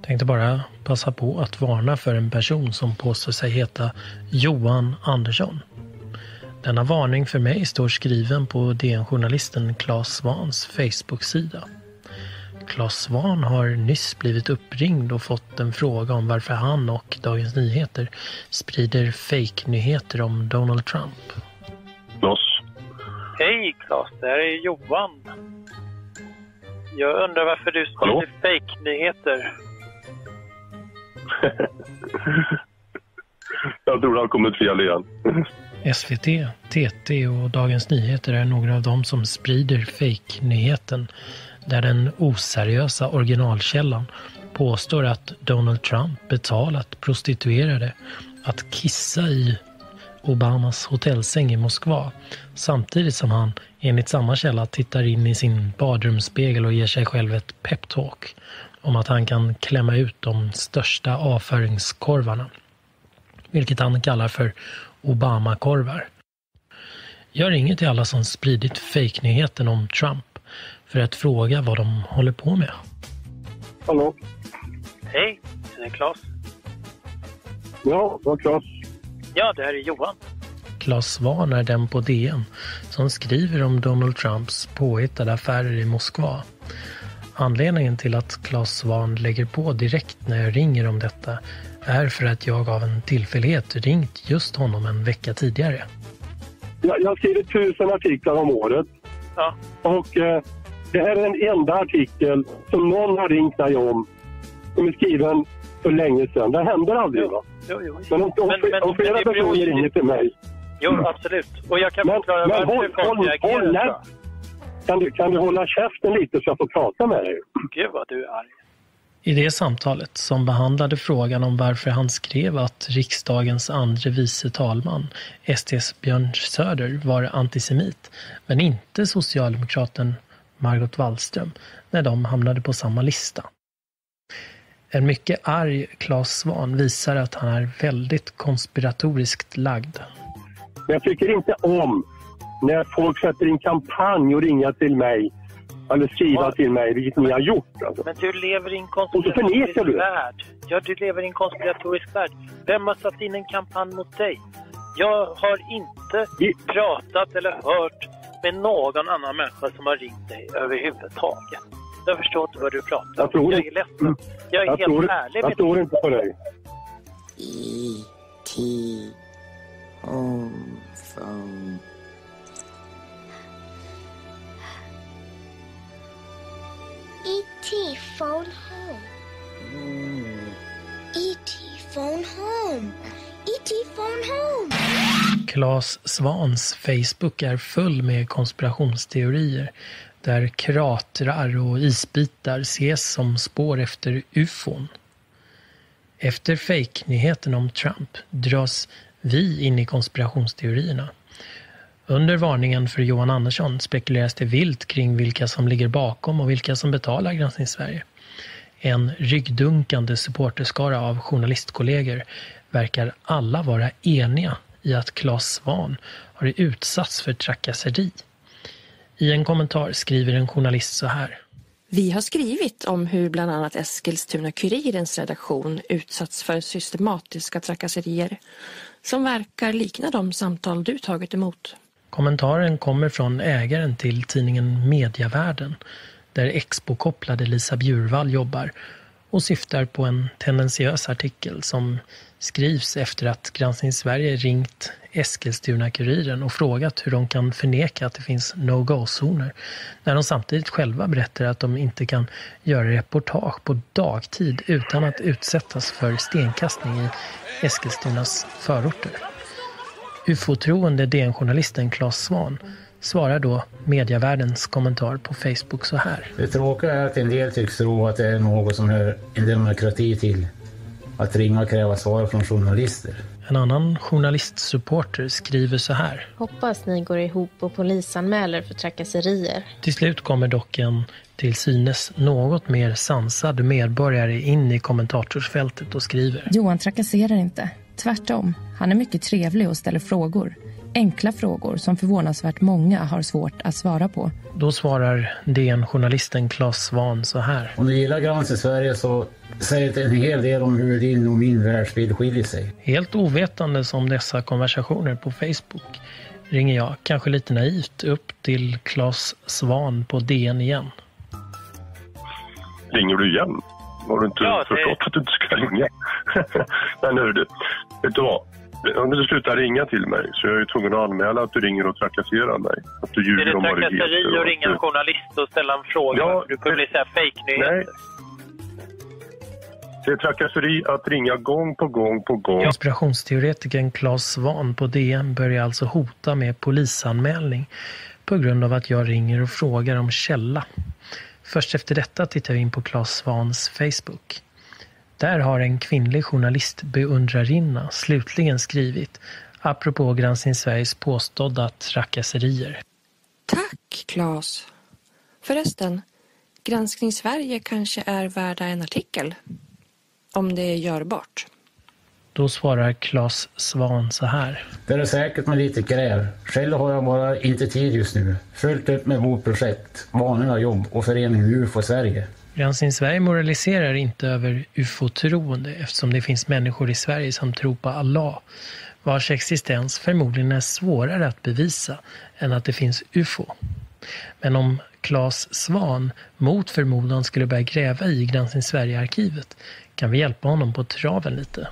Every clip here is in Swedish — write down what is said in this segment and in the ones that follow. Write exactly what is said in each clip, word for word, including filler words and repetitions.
Tänkte bara passa på att varna för en person som påstår sig heta Johan Andersson. Denna varning för mig står skriven på D N-journalisten Claes Svans Facebook-sida. Claes Svan har nyss blivit uppringd och fått en fråga om varför han och Dagens Nyheter sprider fake-nyheter om Donald Trump. Claes. Hej Claes, det här är Johan. Jag undrar varför du sprider fake-nyheter. Jag tror det har kommit fel igen. S V T, T T och Dagens Nyheter är några av dem som sprider fake-nyheten där den oseriösa originalkällan påstår att Donald Trump betalat prostituerade att kissa i Obamas hotellsäng i Moskva samtidigt som han enligt samma källa tittar in i sin badrumsspegel och ger sig själv ett peptalk om att han kan klämma ut de största avföringskorvarna, vilket han kallar för Obama-korvar. Jag ringer till alla som spridit fake-nyheten om Trump för att fråga vad de håller på med. Hallå? Hej, det är Claes. Ja, det var Claes. Ja, det här är Johan. Claes Svan är den på D N som skriver om Donald Trumps påhittade affärer i Moskva. Anledningen till att Claes Svan lägger på direkt när jag ringer om detta är för att jag av en tillfällighet ringt just honom en vecka tidigare. Jag, jag skriver tusen artiklar om året. Ja. Och eh, det här är den enda artikel som någon har ringt mig om som är skriven för länge sedan. Det händer aldrig, va? Jo, jo. Men om, om, Men- men- om flera men det beror personer ju- ringer till mig. Jo, absolut. Och jag kan Men, förklara men varför håll, folk håll, reagerar håll så. lätt. Kan du, kan du hålla käften lite så jag får prata med dig? Gud vad du är arg. I det samtalet som behandlade frågan om varför han skrev att riksdagens andre vice talman, S D:s Björn Söder, var antisemit, men inte socialdemokraten Margot Wallström när de hamnade på samma lista. En mycket arg Claes Svan visar att han är väldigt konspiratoriskt lagd. Men jag tycker inte om när folk sätter in kampanj och ringer till mig eller skriva Ja. till mig, vilket ni har gjort. Alltså. Men du lever i en Och så konspiratorisk förnekar du. värld. Ja, du lever i en konspiratorisk värld. Vem har satt in en kampanj mot dig? Jag har inte Vi- pratat eller hört med någon annan människa som har ringt dig överhuvudtaget. Jag förstår inte vad du pratar Jag tror om. Jag inte- är ledsen. Jag är Jag helt tror, ärlig jag med tror inte på dig. E T home phone. E T phone home. E T phone home. E T phone home. Claes Svans Facebook är full med konspirationsteorier där kratrar och isbitar ses som spår efter U F O. Efter fake-nyheten om Trump dras vi in i konspirationsteorierna. Under varningen för Johan Andersson spekuleras det vilt kring vilka som ligger bakom och vilka som betalar Granskning Sverige. En ryggdunkande supporterskara av journalistkollegor verkar alla vara eniga i att Claes Svan har utsatts för trakasseri. I en kommentar skriver en journalist så här. Vi har skrivit om hur bland annat Eskilstuna-Kurirens redaktion utsatts för systematiska trakasserier som verkar likna de samtal du tagit emot. Kommentaren kommer från ägaren till tidningen Mediavärlden där Expo-kopplade Lisa Bjurvall jobbar och syftar på en tendensiös artikel som skrivs efter att Granskning Sverige ringt Eskilstuna-Kuriren och frågat hur de kan förneka att det finns no-go-zoner när de samtidigt själva berättar att de inte kan göra reportage på dagtid utan att utsättas för stenkastning i Eskilstunas förorter. U F O-troende D N-journalisten Claes Svan svarar då Mediavärldens kommentar på Facebook så här. Det tråkiga är att en del tycks tro att det är något som hör en demokrati till. Att ringa och kräva svar från journalister. En annan journalistsupporter skriver så här. Hoppas ni går ihop och polisanmäler för trakasserier. Till slut kommer dock en till synes något mer sansad medborgare in i kommentatorsfältet och skriver. Johan trakasserar inte. Tvärtom. Han är mycket trevlig och ställer frågor. Enkla frågor som förvånansvärt många har svårt att svara på. Då svarar D N-journalisten Claes Svahn så här. Om du gillar Granskning Sverige så säger det en hel del om hur din och min världsbild skiljer sig. Helt ovetande om dessa konversationer på Facebook ringer jag, kanske lite naivt, upp till Claes Svahn på D N igen. Ringer du igen? Har du inte ja, det... förstått att du inte ska ringa? Men hör du, vet du vad? Om du slutar ringa till mig så är jag ju tvungen att anmäla att du ringer och trakasserar mig. Att du ljuger. Är det om trakasseri och ringa en journalist och ställa en fråga? Ja, du publicerar fake-nyheter. Nej. Det är trakasseri att ringa gång på gång på gång. Konspirationsteoretikern Claes Svahn på D N börjar alltså hota med polisanmälning på grund av att jag ringer och frågar om källa. Först efter detta tittar vi in på Claes Svahns Facebook. Där har en kvinnlig journalistbeundrarinna slutligen skrivit apropå Granskning Sveriges påstådda trakasserier. Tack, Claes. Förresten, Granskning Sverige kanske är värda en artikel. Om det är görbart. Då svarar Claes Svahn så här. Det är säkert med lite gräv. Själv har jag bara inte tid just nu. Följt upp med motprojekt, vanliga jobb och föreningen U F O Sverige. Granskning Sverige moraliserar inte över U F O-troende eftersom det finns människor i Sverige som tror på Allah, vars existens förmodligen är svårare att bevisa än att det finns U F O. Men om Claes Svahn mot förmodan skulle börja gräva i Granskning Sverige-arkivet kan vi hjälpa honom på traven lite.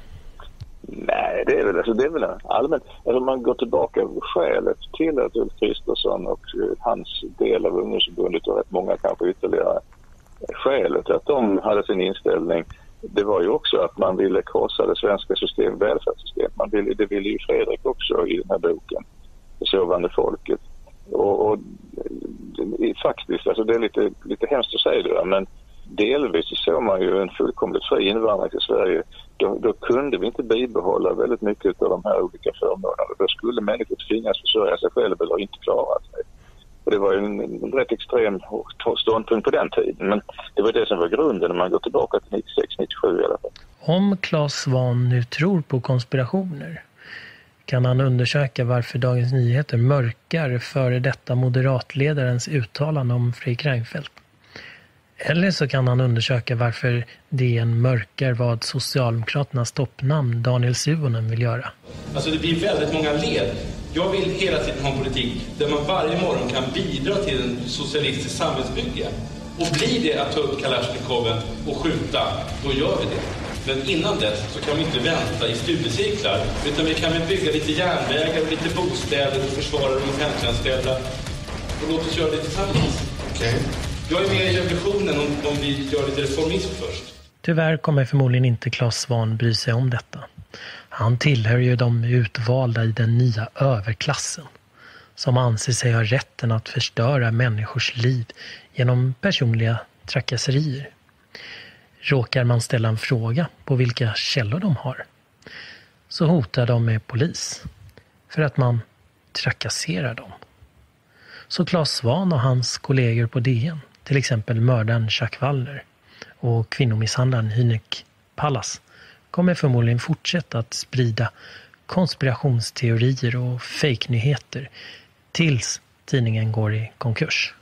Nej, det är väl, alltså, det är väl allmänt. Alltså, om man går tillbaka skälet till att Ulf Kristersson och hans del av ungdomsförbundet och rätt många kanske ytterligare skälet att de hade sin inställning, det var ju också att man ville krossa det svenska system, välfärdssystemet. Man ville, det ville ju Fredrik också i den här boken, Det sovande folket. Och, och faktiskt, alltså det är lite, lite hemskt att säga det, men delvis så såg man ju en fullkomligt fri invandring till Sverige. Då, då kunde vi inte bibehålla väldigt mycket av de här olika förmånerna. Då skulle människor tvingas försörja sig själva eller inte klara sig. Och det var ju en, en rätt extrem ståndpunkt på den tiden. Men det var det som var grunden när man går tillbaka till nittiosex nittiosju i alla fall. Om Claes Svahn nu tror på konspirationer kan han undersöka varför Dagens Nyheter mörkar före detta moderatledarens uttalande om Fredrik Reinfeldt. Eller så kan han undersöka varför D N mörkar vad Socialdemokraternas toppnamn Daniel Suhonen vill göra. Alltså det blir väldigt många led. Jag vill hela tiden ha en politik där man varje morgon kan bidra till en socialistisk samhällsbygge. Och blir det att ta upp Kalashnikoven och skjuta, då gör vi det. Men innan dess så kan vi inte vänta i studiecirklar, utan vi kan väl bygga lite järnvägar och lite bostäder och försvara de offentliganställda. Och låt oss göra det tillsammans. Okej. Okay. Jag är med i revolutionen om, om vi gör lite reformism först. Tyvärr kommer förmodligen inte Claes Svahn bry sig om detta. Han tillhör ju de utvalda i den nya överklassen som anser sig ha rätten att förstöra människors liv genom personliga trakasserier. Råkar man ställa en fråga på vilka källor de har så hotar de med polis för att man trakasserar dem. Så Claes Svahn och hans kollegor på D N, till exempel mördaren Chuck Wallner och kvinnomisshandlaren Hynek Pallas, kommer förmodligen fortsätta att sprida konspirationsteorier och fake-nyheter tills tidningen går i konkurs.